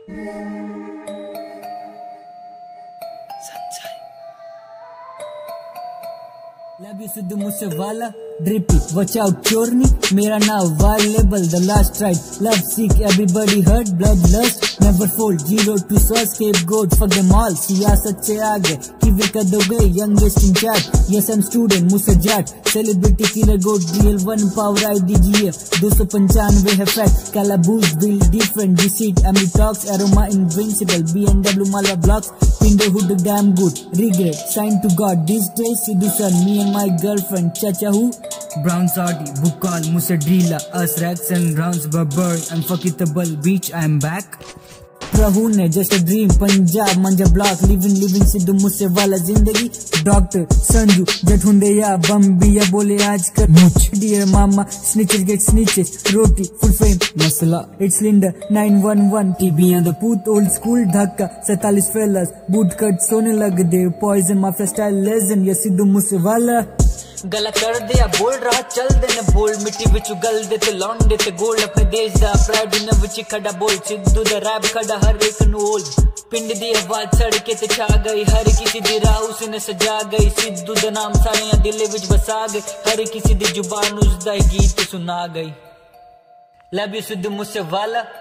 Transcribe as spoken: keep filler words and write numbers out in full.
Love you Sidhu Moosewala drippy watch out Chorni मेरा नाम वायलेबल the last ride love sick everybody hurt blood lust never fold zero to sauce scapegoat for them all सियासत से आगे किवे कदोगे यंगेस्ट इन चैट yes I am student Moose Jatt celebrity killer goat real one power IDGF दो सौ पंचानवे है fact calaboose bill different deceit एमी talks aroma invincible BMW Malwa blocks Pinderhood damn good, regret, sign to God. These days, Sidhu son, me and my girlfriend, Chacha who? Brown Saudi, Bukal, Musa Drila, us racks and rounds, Burberry, unforgettable beach, I am back. Prabhu ने just dream Punjab Majha block living living Sidhu Moosewala जिंदगी doctor Sanju जठुंडे या बम्बी या बोले आज कर मुझ dear mama snitches get snitches रोटी full fame मसला इट्स लिंडर nine one one TB and the पूत ओल्ड स्कूल धक्का सैतालीस फेलर्स बूट कट सोने लग दे पॉइजन माफिया स्टाइल लेजेंड या सिद्धू मूसेवाला गला कर दे या बोल रहा चल दे न बोल मिट्टी विच गल दे ते लौंड दे ते गोल्ड अपने देश दा प्राइड न विच खड़ा बोल सिद्धू दा रैप खड़ा हर एक नूल पिंड दी हवा चढ़ के ते छा गई हर किसी दी राह उसने सजा गई सिद्धू दा नाम सारे दिल विच बसा गए हर किसी दी जुबान उसदा गीत सुना गई लव यू सिद्धू मूसेवाला